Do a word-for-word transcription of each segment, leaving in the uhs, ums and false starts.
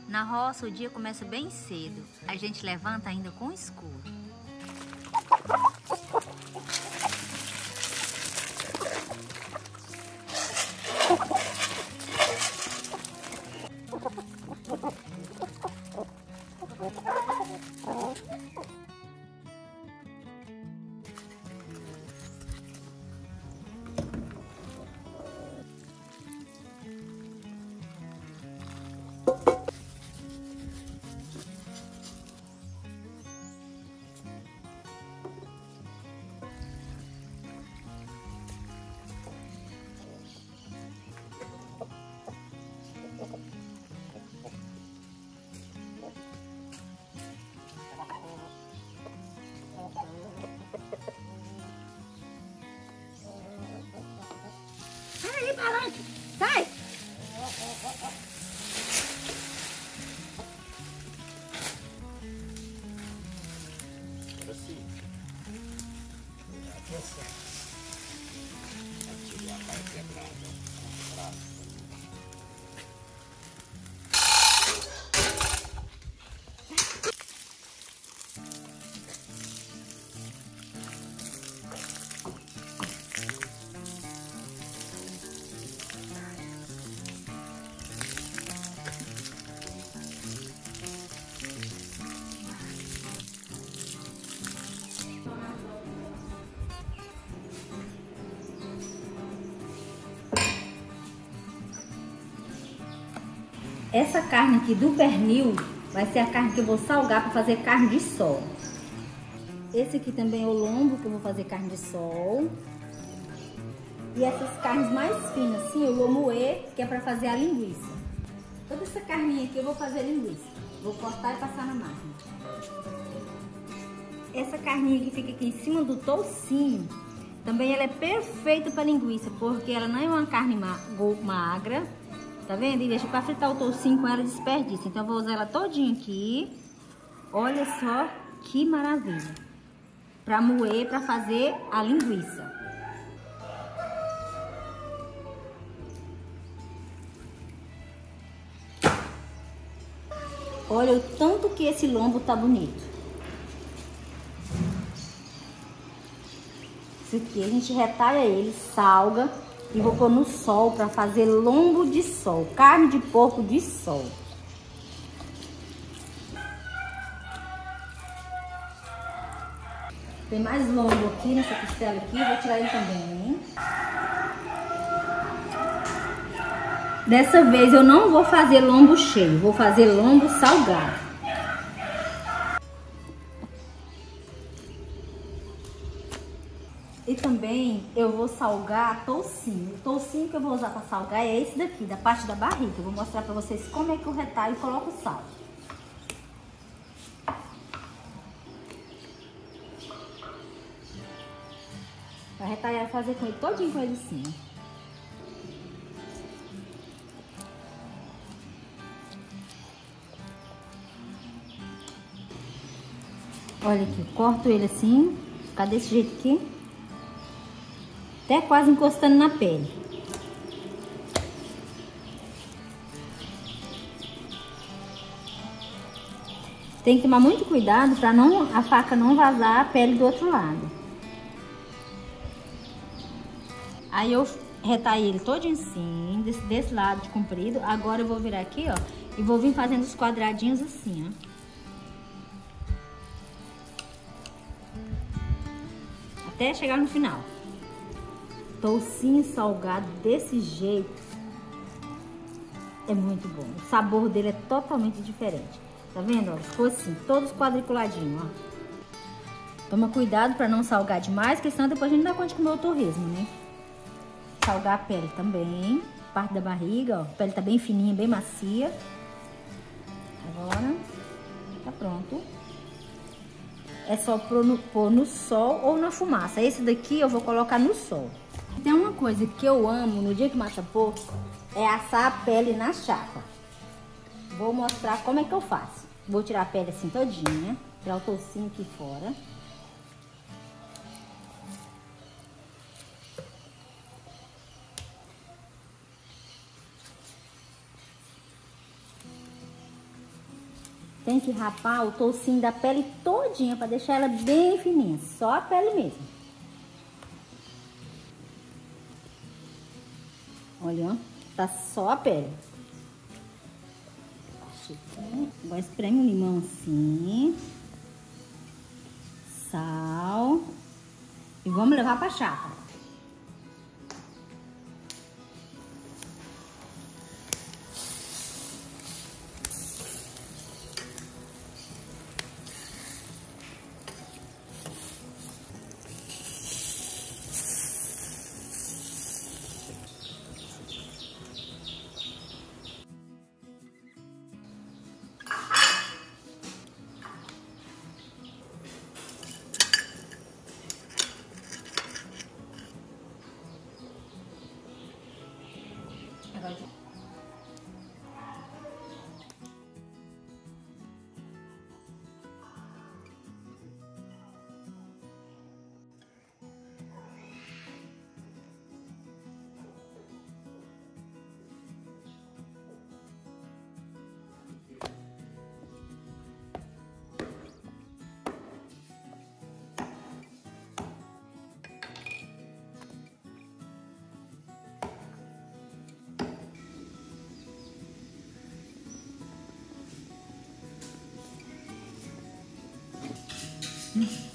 Na roça o dia começa bem cedo, a gente levanta ainda com o escuro. Sai, palanque! Sai! Agora sim. Essa. Tirou a parte quebrada. Essa carne aqui do pernil vai ser a carne que eu vou salgar para fazer carne de sol. Esse aqui também é o lombo que eu vou fazer carne de sol. E essas carnes mais finas assim eu vou moer, que é para fazer a linguiça. Toda essa carninha aqui eu vou fazer linguiça. Vou cortar e passar na máquina. Essa carninha que fica aqui em cima do toucinho, também ela é perfeita para linguiça, porque ela não é uma carne magra. Tá vendo? E deixa para fritar o toucinho com ela desperdiça. Então eu vou usar ela todinha aqui. Olha só que maravilha. Para moer, para fazer a linguiça. Olha o tanto que esse lombo tá bonito. Isso aqui a gente retalha ele, salga. E vou pôr no sol para fazer lombo de sol, carne de porco de sol. Tem mais lombo aqui nessa costela aqui, vou tirar ele também. Dessa vez eu não vou fazer lombo cheio, vou fazer lombo salgado. E também eu vou salgar toucinho. O toucinho que eu vou usar para salgar é esse daqui, da parte da barriga. Eu vou mostrar para vocês como é que eu retalho e coloco o sal. Vai retalhar e fazer com ele todinho com ele assim. Olha aqui, corto ele assim, fica desse jeito aqui. Até quase encostando na pele. Tem que tomar muito cuidado para não a faca não vazar a pele do outro lado. Aí eu retalhei ele todo assim, desse, desse lado de comprido. Agora eu vou virar aqui, ó, e vou vir fazendo os quadradinhos assim, ó. Até chegar no final. Toucinho salgado desse jeito é muito bom. O sabor dele é totalmente diferente. Tá vendo? Ó, ficou assim, todos quadriculadinhos, ó. Toma cuidado para não salgar demais, porque senão depois a gente não dá conta de comer o torresmo, né? Salgar a pele também, parte da barriga, ó. A pele tá bem fininha, bem macia. Agora tá pronto. É só pôr no, pôr no sol ou na fumaça. Esse daqui eu vou colocar no sol. Tem uma coisa que eu amo no dia que mata porco, é assar a pele na chapa. Vou mostrar como é que eu faço. Vou tirar a pele assim todinha, tirar o toucinho aqui fora. tem que rapar o toucinho da pele todinha para deixar ela bem fininha, só a pele mesmo. Olha, ó, tá só a pele. Agora espreme o limão assim. Sal. E vamos levar pra chapa. Hum.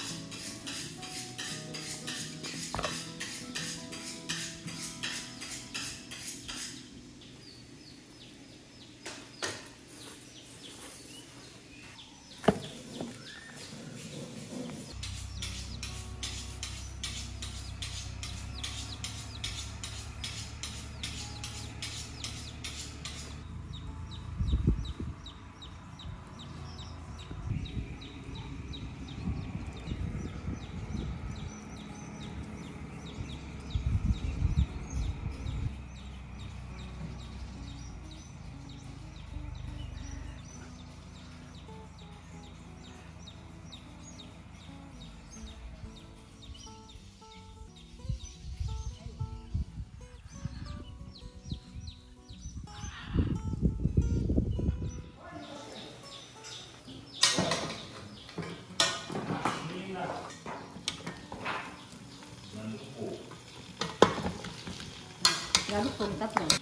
Já no fogo, tá pronto.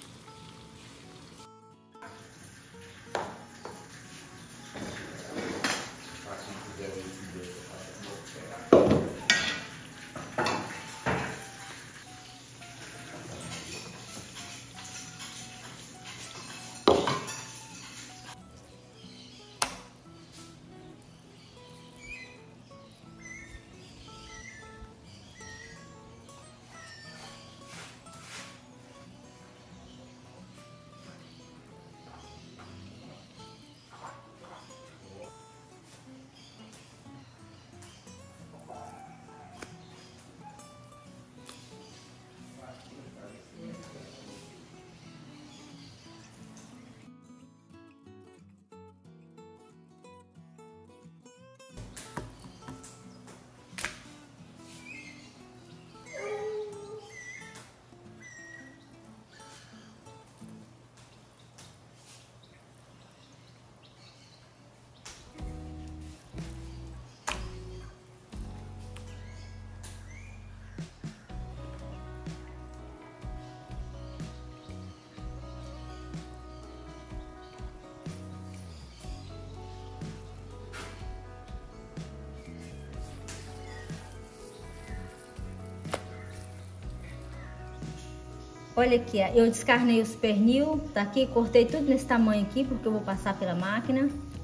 Olha aqui, ó, eu descarnei os pernil, tá aqui, cortei tudo nesse tamanho aqui, porque eu vou passar pela máquina.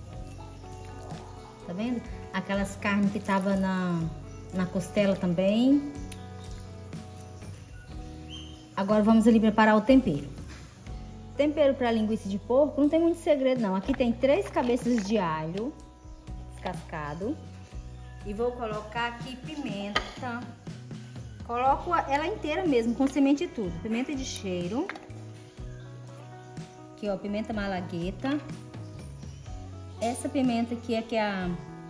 Tá vendo? Aquelas carnes que tava na, na costela também. Agora vamos ali preparar o tempero. Tempero para linguiça de porco não tem muito segredo não. Aqui tem três cabeças de alho descascado. E vou colocar aqui pimenta. Coloco ela inteira mesmo, com semente e tudo. Pimenta de cheiro. Aqui, ó, pimenta malagueta. Essa pimenta aqui é que é a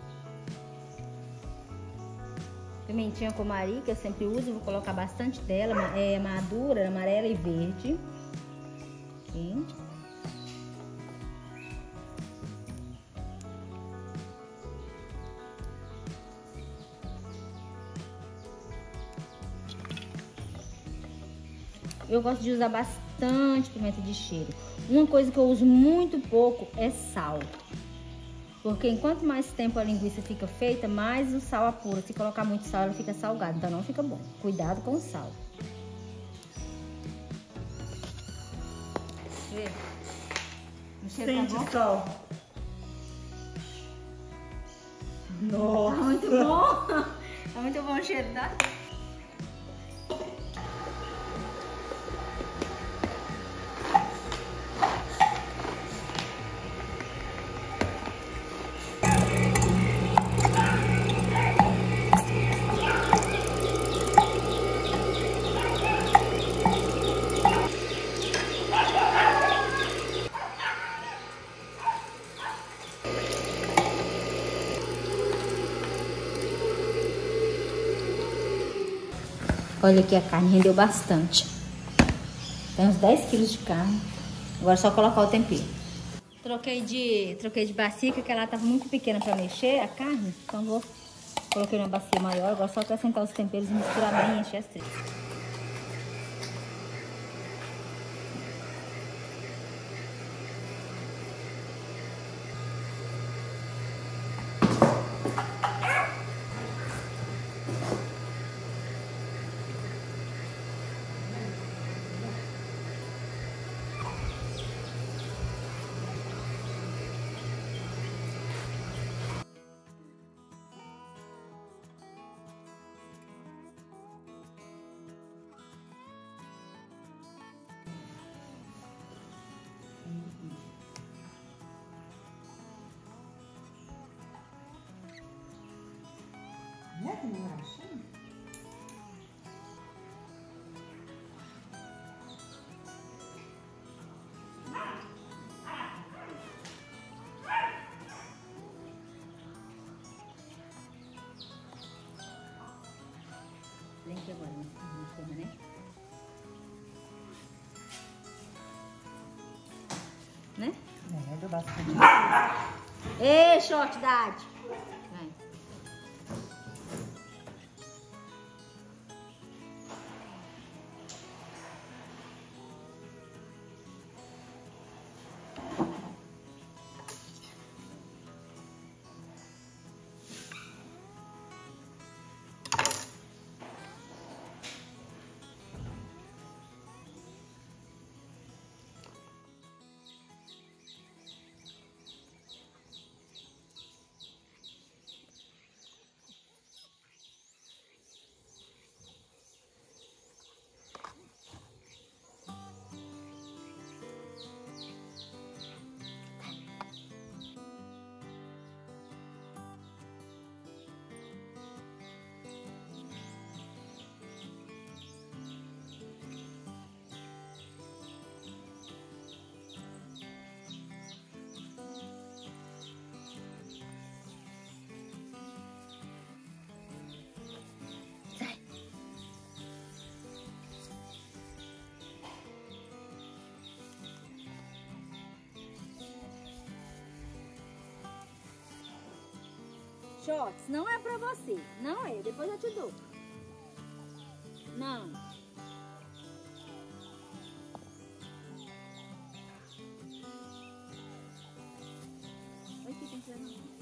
pimentinha comari, que eu sempre uso. Vou colocar bastante dela. É madura, amarela e verde. Aqui. Eu gosto de usar bastante pimenta de cheiro. Uma coisa que eu uso muito pouco é sal. Porque enquanto mais tempo a linguiça fica feita, mais o sal apura. Se colocar muito sal, ela fica salgada, então não fica bom. Cuidado com o sal. Vê. O cheiro tá bom? Sal. Nossa. Tá muito bom. Tá muito bom o cheiro, tá? Olha aqui, a carne rendeu bastante. Tem uns dez quilos de carne. Agora é só colocar o tempero. Troquei de, troquei de bacia, porque ela estava muito pequena para mexer a carne. Então vou coloquei uma bacia maior. Agora é só acrescentar os temperos e misturar bem e encher as três. Não é que não era assim? Vem aqui agora, na forma, né? Né? É, deu bastante. Ei, short, Dade! Vai. Shorts, não é pra você. Não é, depois eu te dou. Não. Oi, que tem que levar.